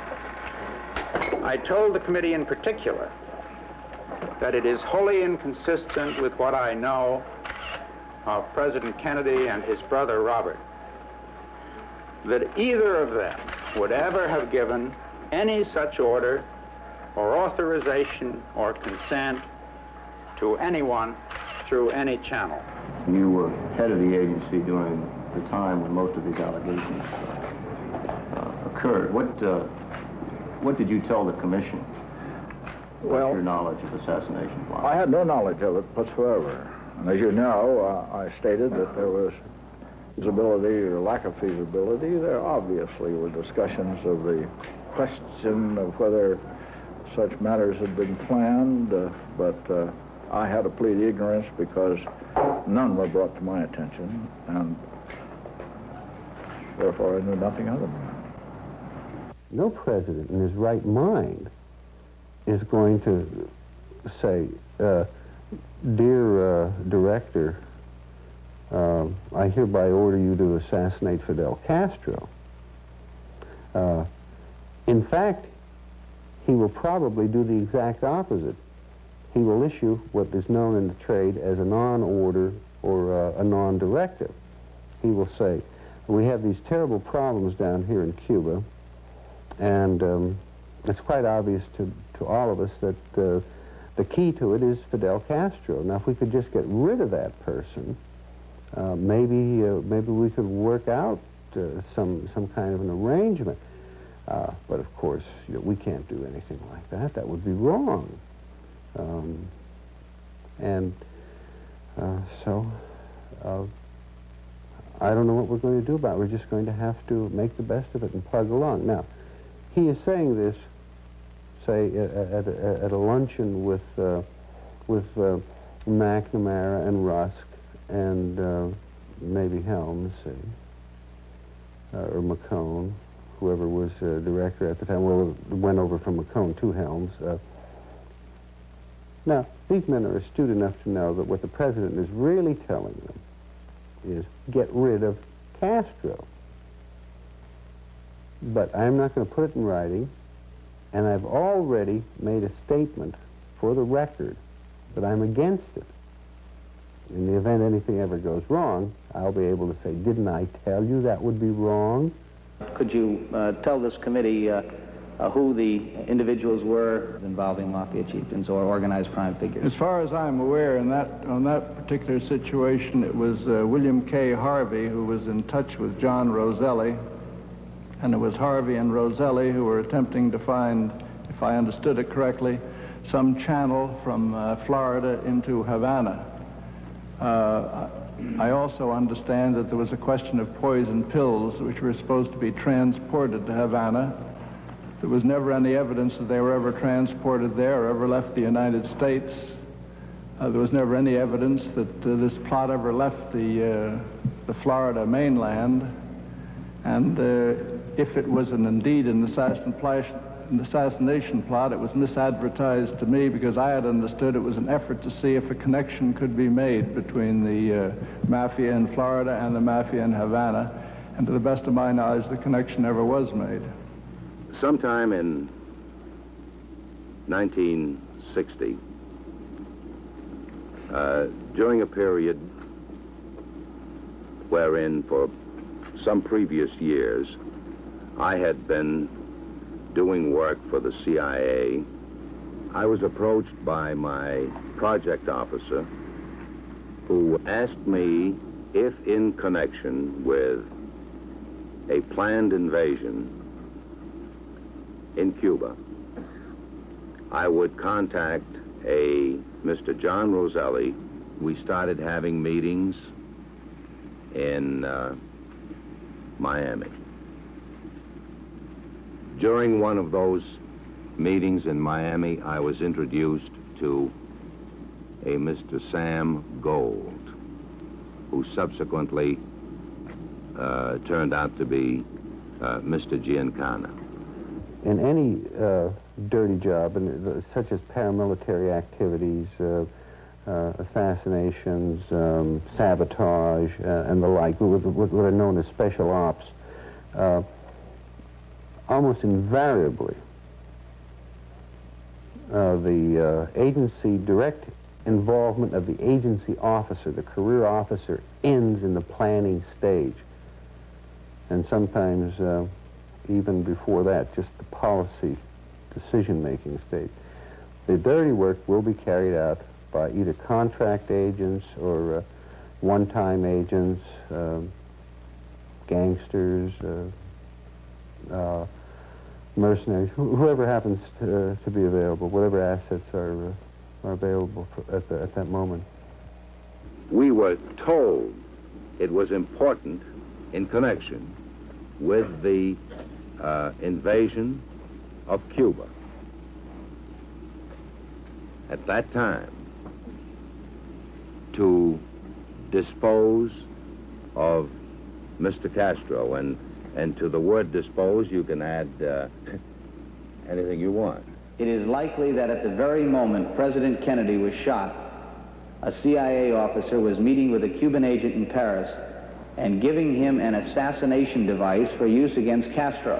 I told the committee in particular that it is wholly inconsistent with what I know of President Kennedy and his brother Robert that either of them would ever have given any such order or authorization or consent to anyone through any channel. You were head of the agency during the time when most of these allegations uh, occurred. What, uh, what did you tell the commission? Well, What's your knowledge of assassination plots? I had no knowledge of it whatsoever. And as you know, uh, I stated that there was feasibility or lack of feasibility. There obviously were discussions of the question of whether such matters had been planned, uh, but uh, I had to plead ignorance because none were brought to my attention, and therefore I knew nothing of them. No president in his right mind is going to say, uh, dear uh, director, uh, I hereby order you to assassinate Fidel Castro. Uh, in fact, he will probably do the exact opposite. He will issue what is known in the trade as a non-order or uh, a non-directive. He will say, we have these terrible problems down here in Cuba, and um, it's quite obvious to, to all of us that uh, the key to it is Fidel Castro. Now, if we could just get rid of that person, uh, maybe, uh, maybe we could work out uh, some, some kind of an arrangement. Uh, but of course, you know, we can't do anything like that. That would be wrong. Um, and uh, so uh, I don't know what we're going to do about it. We're just going to have to make the best of it and plug along. Now, he is saying this, say, at, at, at a luncheon with, uh, with uh, McNamara and Rusk and uh, maybe Helms, say, uh, or McCone, whoever was uh, director at the time. Well, it went over from McCone to Helms. Uh, now, these men are astute enough to know that what the president is really telling them is get rid of Castro. But I'm not going to put it in writing, and I've already made a statement for the record that I'm against it. In the event anything ever goes wrong, I'll be able to say, didn't I tell you that would be wrong? Could you uh, tell this committee uh, uh, who the individuals were involving Mafia chieftains or organized crime figures? As far as I'm aware, in that, on that particular situation, it was uh, William K. Harvey who was in touch with John Roselli, and it was Harvey and Roselli who were attempting to find, if I understood it correctly, some channel from uh, Florida into Havana. Uh, I also understand that there was a question of poison pills which were supposed to be transported to Havana. There was never any evidence that they were ever transported there or ever left the United States. Uh, there was never any evidence that uh, this plot ever left the, uh, the Florida mainland. And uh, if it was an indeed an assassination, an assassination plot, it was misadvertised to me because I had understood it was an effort to see if a connection could be made between the uh, Mafia in Florida and the Mafia in Havana. And to the best of my knowledge, the connection never was made. Sometime in nineteen sixty, uh, during a period wherein for some previous years I had been doing work for the C I A, I was approached by my project officer who asked me if in connection with a planned invasion in Cuba, I would contact a Mister John Roselli. We started having meetings in uh, Miami. During one of those meetings in Miami, I was introduced to a Mister Sam Gold, who subsequently uh, turned out to be uh, Mister Giancana. In any uh, dirty job, and, uh, such as paramilitary activities, uh, uh, assassinations, um, sabotage, uh, and the like, what, what are known as special ops, uh, almost invariably, uh, the uh, agency, direct involvement of the agency officer, the career officer, ends in the planning stage. And sometimes, uh, even before that, just the policy decision-making stage. The dirty work will be carried out by either contract agents or uh, one-time agents, uh, gangsters, uh, uh, mercenaries, wh whoever happens to, uh, to be available, whatever assets are, uh, are available for, at, the, at that moment. We were told it was important in connection with the uh, invasion of Cuba. At that time, to dispose of Mister Castro, and and to the word dispose you can add uh, anything you want. It is likely that at the very moment President Kennedy was shot, a C I A officer was meeting with a Cuban agent in Paris and giving him an assassination device for use against Castro.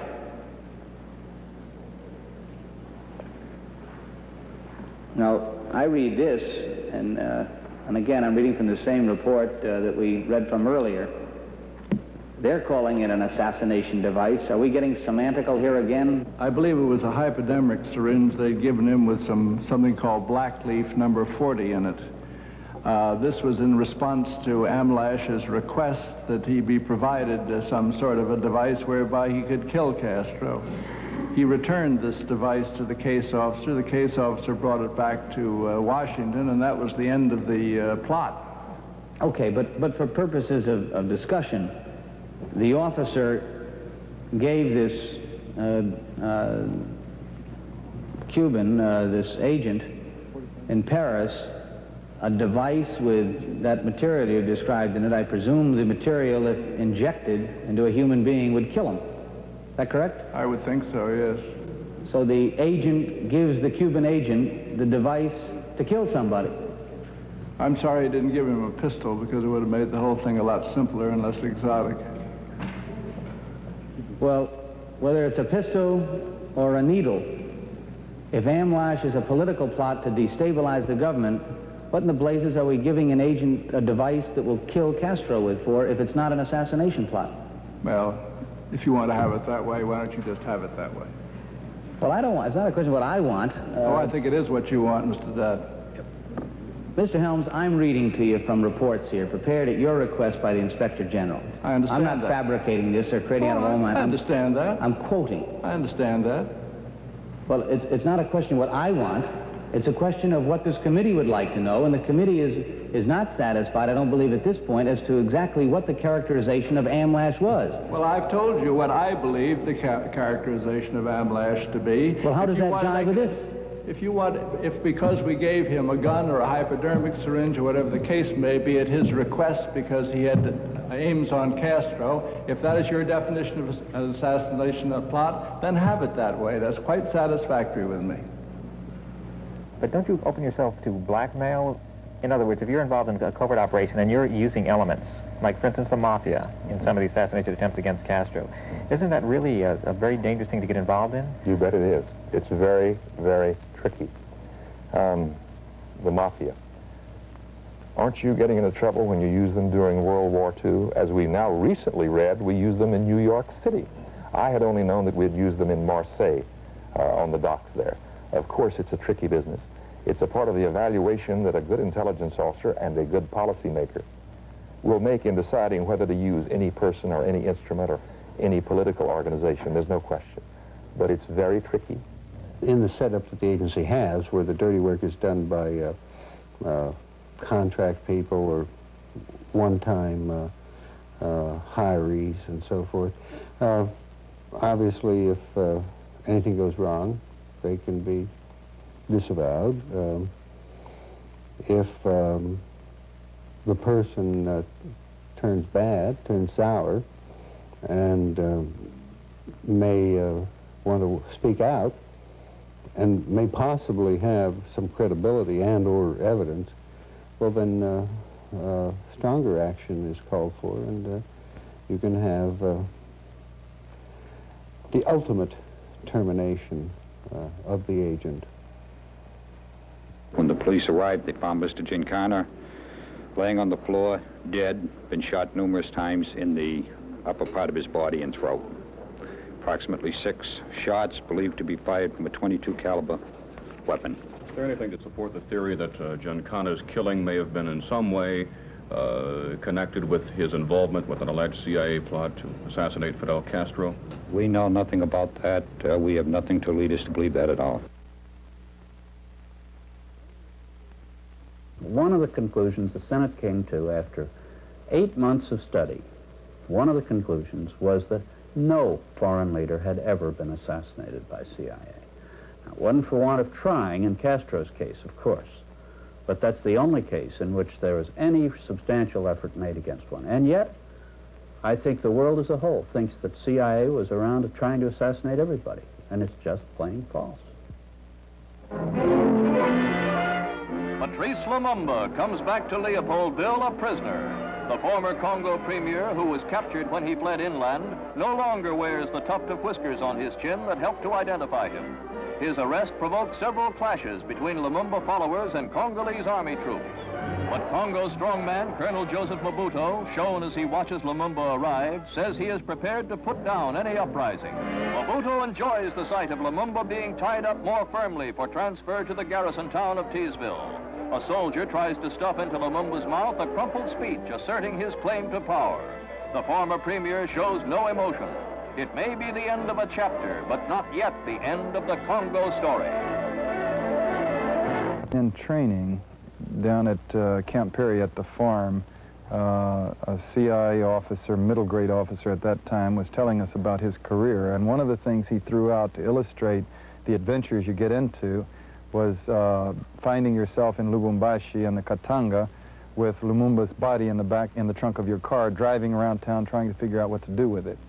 Now, I read this, and, uh, and again, I'm reading from the same report uh, that we read from earlier. They're calling it an assassination device. Are we getting semantical here again? I believe it was a hypodermic syringe they'd given him with some something called black leaf number forty in it. Uh, this was in response to Amlash's request that he be provided uh, some sort of a device whereby he could kill Castro. He returned this device to the case officer. The case officer brought it back to uh, Washington, and that was the end of the uh, plot. Okay, but, but for purposes of, of discussion, the officer gave this uh, uh, Cuban, uh, this agent in Paris, a device with that material you described in it. I presume the material, if injected into a human being, would kill him. Is that correct? I would think so, yes. So the agent gives the Cuban agent the device to kill somebody. I'm sorry he didn't give him a pistol, because it would have made the whole thing a lot simpler and less exotic. Well, whether it's a pistol or a needle, if Amlash is a political plot to destabilize the government, what in the blazes are we giving an agent a device that will kill Castro with for if it's not an assassination plot? Well, if you want to have it that way, why don't you just have it that way? Well, I don't want, it's not a question of what I want. Uh, oh, I think it is what you want, Mister Dodd. Mister Helms, I'm reading to you from reports here, prepared at your request by the Inspector General. I understand I'm not that. fabricating this or creating out of all my... I understand that. I'm quoting. I understand that. Well, it's, it's not a question of what I want. It's a question of what this committee would like to know, and the committee is, is not satisfied, I don't believe at this point, as to exactly what the characterization of Amlash was. Well, I've told you what I believe the ca characterization of Amlash to be. Well, how does that jive with this? If you want, if because we gave him a gun or a hypodermic syringe or whatever the case may be at his request because he had aims on Castro, if that is your definition of an assassination plot, then have it that way. That's quite satisfactory with me. But don't you open yourself to blackmail? In other words, if you're involved in a covert operation and you're using elements, like for instance the Mafia in some of the assassination attempts against Castro, isn't that really a, a very dangerous thing to get involved in? You bet it is. It's very, very tricky. Um, the Mafia. Aren't you getting into trouble when you use them during World War Two? As we now recently read, we used them in New York City. I had only known that we'd used them in Marseille, uh, on the docks there. Of course, it's a tricky business. It's a part of the evaluation that a good intelligence officer and a good policymaker will make in deciding whether to use any person or any instrument or any political organization. There's no question. But it's very tricky. In the setup that the agency has, where the dirty work is done by uh, uh, contract people or one-time uh, uh, hirees and so forth, uh, obviously if uh, anything goes wrong, they can be disavowed. Um, if um, the person uh, turns bad, turns sour, and uh, may uh, want to speak out, and may possibly have some credibility and or evidence, well then uh, uh, stronger action is called for, and uh, you can have uh, the ultimate termination uh, of the agent. When the police arrived, they found Mister Gincana laying on the floor, dead, been shot numerous times in the upper part of his body and throat. Approximately six shots believed to be fired from a twenty-two caliber weapon. Is there anything to support the theory that uh, Gincana's killing may have been in some way uh, connected with his involvement with an alleged C I A plot to assassinate Fidel Castro? We know nothing about that. Uh, we have nothing to lead us to believe that at all. One of the conclusions the Senate came to after eight months of study, one of the conclusions was that no foreign leader had ever been assassinated by C I A. Now, it wasn't for want of trying in Castro's case, of course, but that's the only case in which there was any substantial effort made against one. And yet, I think the world as a whole thinks that C I A was around trying to assassinate everybody, and it's just plain false. Patrice Lumumba comes back to Leopoldville a prisoner. The former Congo premier, who was captured when he fled inland, no longer wears the tuft of whiskers on his chin that helped to identify him. His arrest provoked several clashes between Lumumba followers and Congolese army troops. But Congo's strongman, Colonel Joseph Mobutu, shown as he watches Lumumba arrive, says he is prepared to put down any uprising. Mobutu enjoys the sight of Lumumba being tied up more firmly for transfer to the garrison town of Teesville. A soldier tries to stuff into Lumumba's mouth a crumpled speech asserting his claim to power. The former premier shows no emotion. It may be the end of a chapter, but not yet the end of the Congo story. In training down at uh, Camp Perry at the farm, uh, a C I A officer, middle grade officer at that time, was telling us about his career. And one of the things he threw out to illustrate the adventures you get into was uh, finding yourself in Lubumbashi and the Katanga with Lumumba's body in the back, in the trunk of your car, driving around town trying to figure out what to do with it.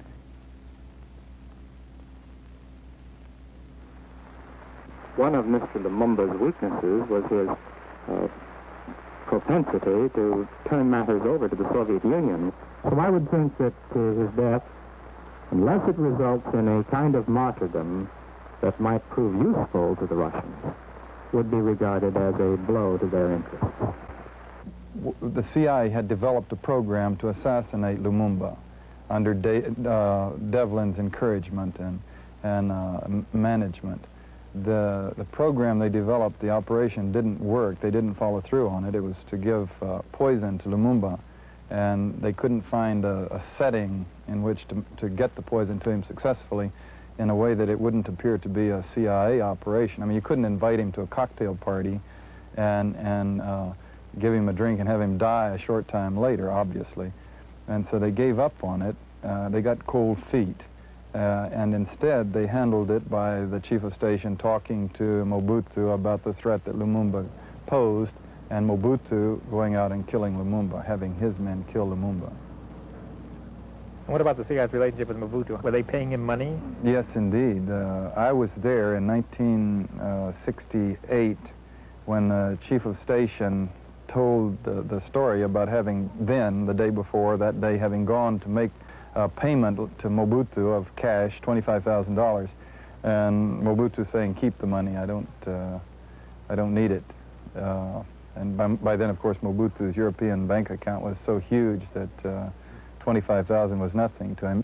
One of Mister Lumumba's weaknesses was his uh, propensity to turn matters over to the Soviet Union. So I would think that uh, his death, unless it results in a kind of martyrdom that might prove useful to the Russians, would be regarded as a blow to their interests. The C I A had developed a program to assassinate Lumumba under De uh, Devlin's encouragement and, and uh, management. The, the program they developed, the operation, didn't work. They didn't follow through on it. It was to give uh, poison to Lumumba, and they couldn't find a, a setting in which to, to get the poison to him successfully in a way that it wouldn't appear to be a C I A operation. I mean, you couldn't invite him to a cocktail party and, and uh, give him a drink and have him die a short time later, obviously. And so they gave up on it. Uh, they got cold feet. Uh, and instead, they handled it by the chief of station talking to Mobutu about the threat that Lumumba posed, and Mobutu going out and killing Lumumba, having his men kill Lumumba. What about the C I A's relationship with Mobutu? Were they paying him money? Yes, indeed. Uh, I was there in nineteen sixty-eight when the chief of station told the, the story about having then, the day before, that day, having gone to make a payment to Mobutu of cash, twenty-five thousand dollars, and Mobutu saying, keep the money, I don't, uh, I don't need it. Uh, and by, by then, of course, Mobutu's European bank account was so huge that uh, twenty-five thousand was nothing to him.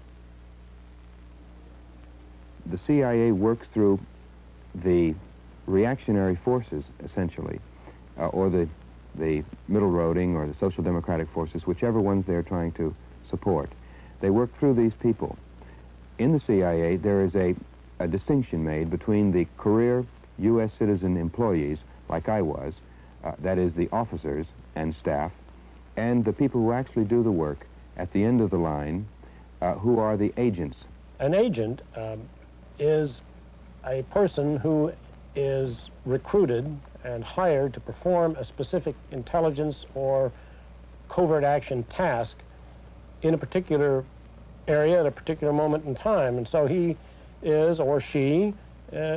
The C I A works through the reactionary forces, essentially, uh, or the, the middle roading or the social democratic forces, whichever ones they're trying to support. They work through these people. In the C I A, there is a, a distinction made between the career U S citizen employees, like I was, uh, that is the officers and staff, and the people who actually do the work at the end of the line, uh, who are the agents. An agent um, is a person who is recruited and hired to perform a specific intelligence or covert action task in a particular area at a particular moment in time. And so he is, or she, uh,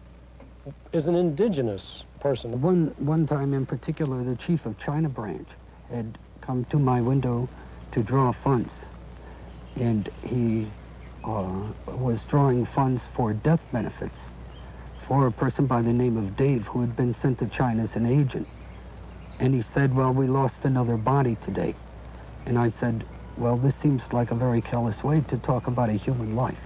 is an indigenous person. One, one time in particular, the chief of China branch had come to my window to draw funds. And he uh, was drawing funds for death benefits for a person by the name of Dave who had been sent to China as an agent. And he said, well, we lost another body today. And I said, well, this seems like a very careless way to talk about a human life.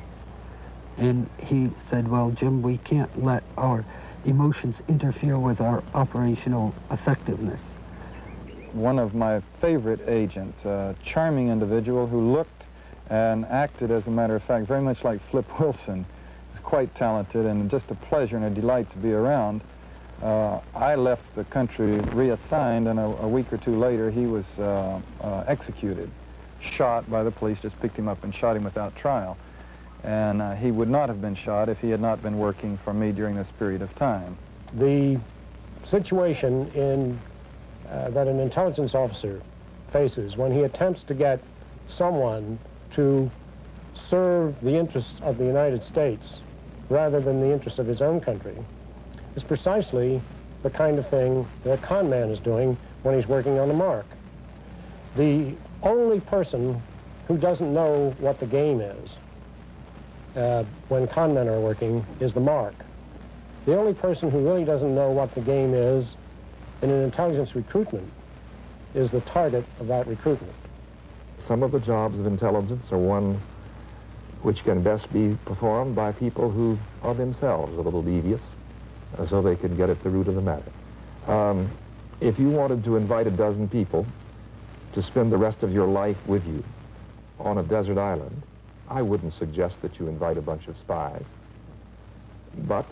And he said, well, Jim, we can't let our emotions interfere with our operational effectiveness. One of my favorite agents, a charming individual who looked and acted, as a matter of fact, very much like Flip Wilson. He's quite talented and just a pleasure and a delight to be around. Uh, I left the country reassigned, and a, a week or two later he was uh, uh, executed, shot by the police, just picked him up and shot him without trial. And uh, he would not have been shot if he had not been working for me during this period of time. The situation in, uh, that an intelligence officer faces when he attempts to get someone to serve the interests of the United States rather than the interests of his own country is precisely the kind of thing that a con man is doing when he's working on the mark. The only person who doesn't know what the game is uh, when con men are working is the mark. The only person who really doesn't know what the game is in an intelligence recruitment is the target of that recruitment. Some of the jobs of intelligence are ones which can best be performed by people who are themselves a little devious, uh, so they can get at the root of the matter. Um, if you wanted to invite a dozen people to spend the rest of your life with you on a desert island, I wouldn't suggest that you invite a bunch of spies. But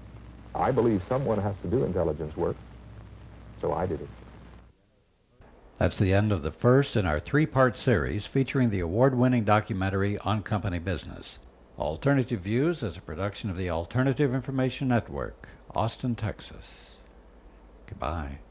I believe someone has to do intelligence work, so I did it. That's the end of the first in our three-part series featuring the award-winning documentary On Company Business. Alternative Views is a production of the Alternative Information Network, Austin, Texas. Goodbye.